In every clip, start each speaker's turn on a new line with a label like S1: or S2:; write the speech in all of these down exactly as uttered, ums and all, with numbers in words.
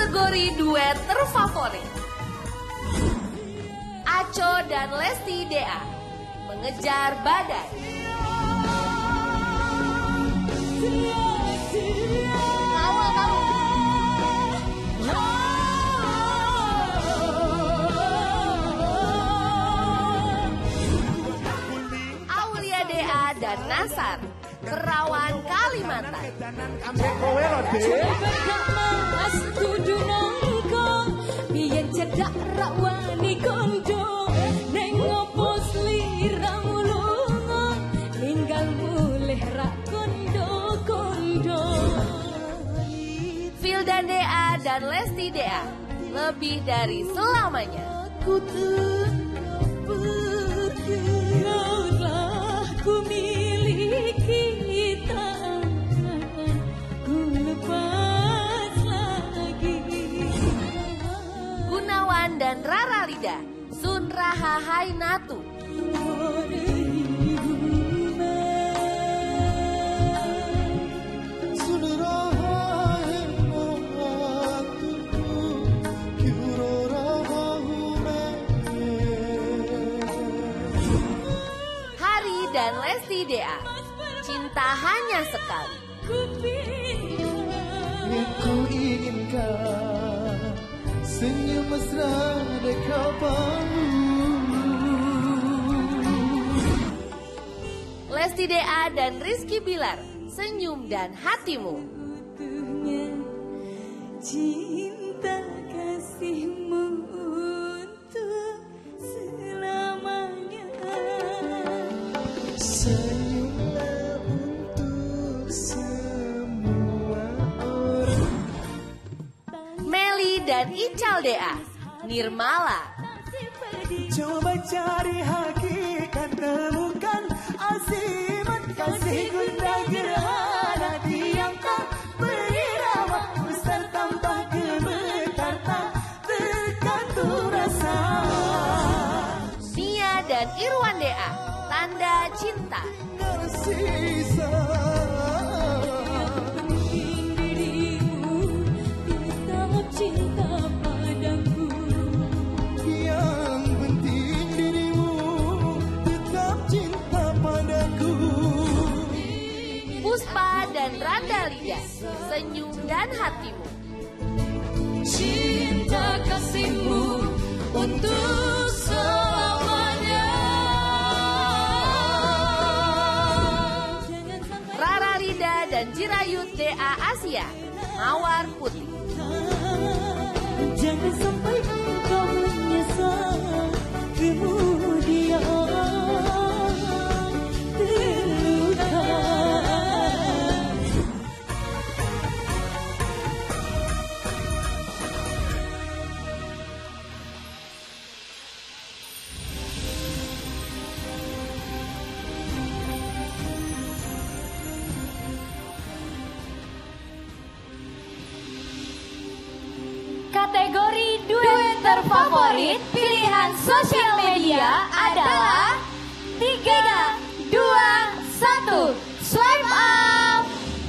S1: kategori duet terfavorit. Aco dan Lesti D A mengejar badai. Awal kamu. Aulia D A dan Nasar, Perawan Kalimantan.
S2: Mas kudu nangko biyen cedak rawani kondo neng opo sliramu lunga ninggal mulih ra kondo-kondo.
S1: Phil dan D A dan Lesti D A, lebih dari selamanya.
S2: Ku pergi kaulah ku miliki kita.
S1: Gunawan dan Rara Lida, Sun Raha Hai Natu. Hari dan Lesti D A, Cinta Hanya Sekali.
S3: Ku inginkan senyum mesra dekat panggung.
S1: Lesti D A dan Rizky Bilar, Senyum dan Hatimu.
S2: Cinta kasihmu untuk selamanya.
S3: Senyumlah untuk semua orang.
S1: Meli dan Ical D A, Nirmala.
S3: Coba cari hakikat, temukan azimat kasih guna gerhana diam tak berirama besar tambah gemetar tak terkatur rasa.
S1: Nia dan Irwan D A, Tanda Cinta.
S3: Tersisa
S2: Cinta padaku.
S3: yang penting dirimu tetap cinta padaku.
S1: Puspa dan Randa Lida, Senyum dan Hatimu.
S2: Cinta kasihmu untuk selamanya.
S1: Rara Rida dan Jirayut D A Asia, Mawar Putih.
S2: Jangan sampai kau menyesal kemudian terluka.
S1: Kategori duet terfavorit pilihan sosial media adalah tiga, dua, satu, swipe up.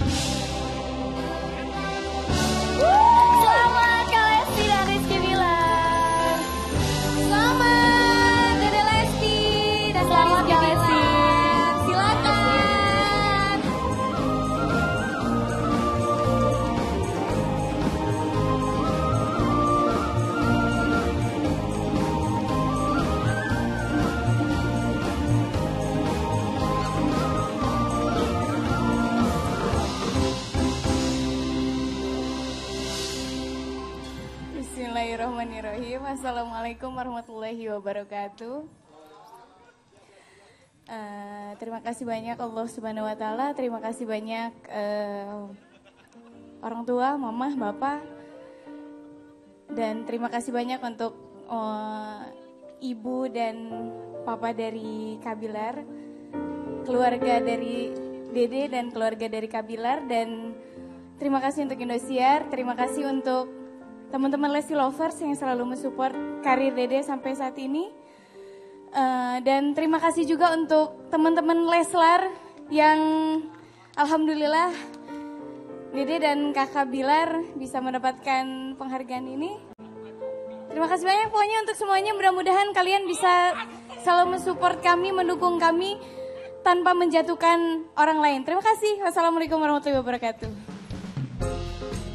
S1: Selamat Kak Lesti dan Rizky Bilar. Selamat Dede Lesti dan selamat Kak Lesti. Silakan.
S4: Bismillahirrahmanirrahim. Assalamualaikum warahmatullahi wabarakatuh. Uh, terima kasih banyak Allah Subhanahu Wa Taala. Terima kasih banyak uh, orang tua, mama, bapak, dan terima kasih banyak untuk uh, ibu dan papa dari Kabilar, keluarga dari Dede dan keluarga dari Kabilar, dan terima kasih untuk Indosiar. Terima kasih untuk teman-teman Lesti Lovers yang selalu mensupport karir Dede sampai saat ini. Uh, dan terima kasih juga untuk teman-teman Leslar yang alhamdulillah Dede dan kakak Bilar bisa mendapatkan penghargaan ini. Terima kasih banyak pokoknya untuk semuanya. Mudah-mudahan kalian bisa selalu mensupport kami, mendukung kami tanpa menjatuhkan orang lain. Terima kasih. Wassalamualaikum warahmatullahi wabarakatuh.